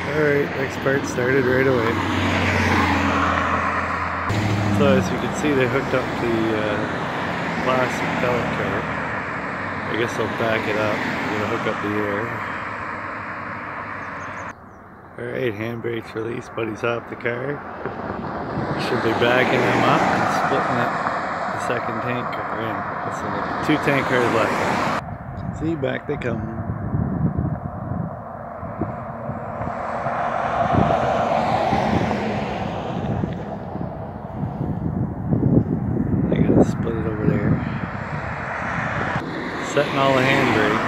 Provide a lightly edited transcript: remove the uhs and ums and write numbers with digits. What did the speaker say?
Alright, next part started right away. So as you can see, they hooked up the plastic pellet car. I guess they'll back it up. I'm gonna hook up the air. Alright, handbrake's released, buddy's off the car. Should be backing them up and splitting the second tank car in. So 2 tank cars left. See, back they come. Split it over there. Setting all the handbrakes.